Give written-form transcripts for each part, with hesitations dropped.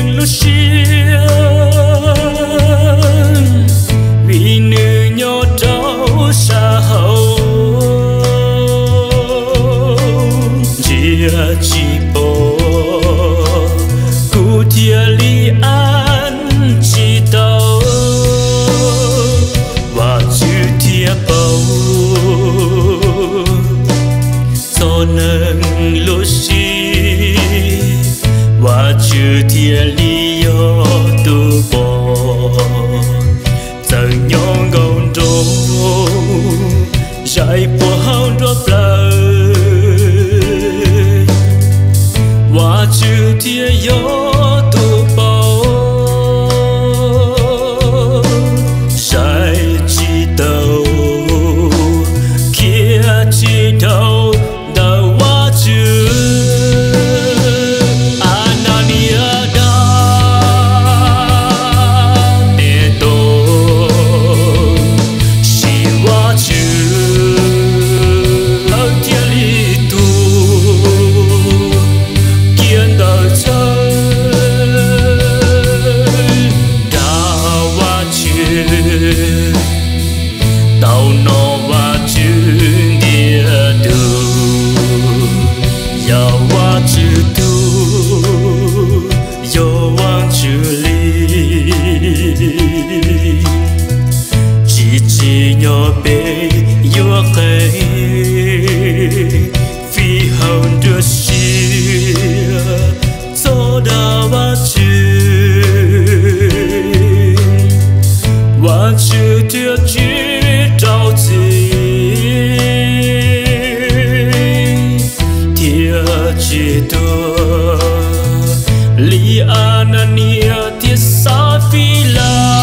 nâng lúc xưa vì nữ nhỏ trâu xa hậu chia chỉ bộ cụ thia li an chỉ tàu và chữ thia bầu cho nâng lúc xí và chữ thia li yo tu bò giờ nhỏ ngôn trô dạy bộ hao đốt lời và chữ thia yo tu bò dạy chỉ tàu kia chỉ tàu đầu và chữ tàu nó và chữ địa đường giờ qua chữ tu giờ qua chữ ly chỉ nhỏ bé yêu cây phi hồng đưa xia số đào và chữ và chữ tiêu chí trao gì thiệt chỉ tua li anania thiệt sa phi la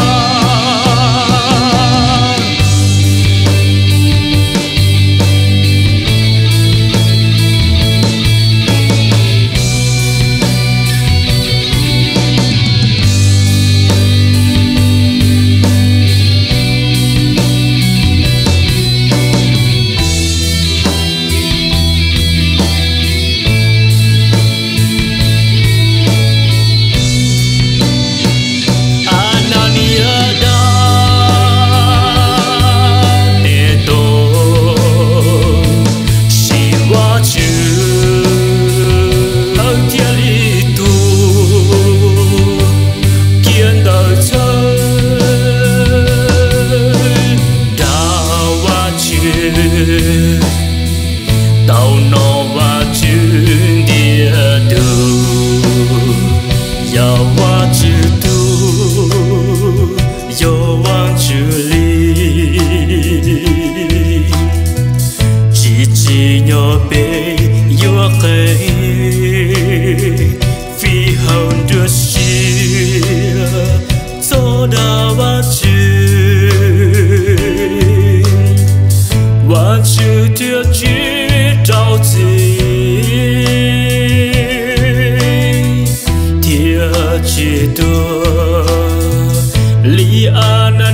tàu nó và chữ địa đường giờ qua chữ tu giờ qua chữ ly chỉ nhỏ bé yêu cây phi hồng đưa xia số đào và chữ và chữ tiêu chí trao gì thiệt chỉ tua li an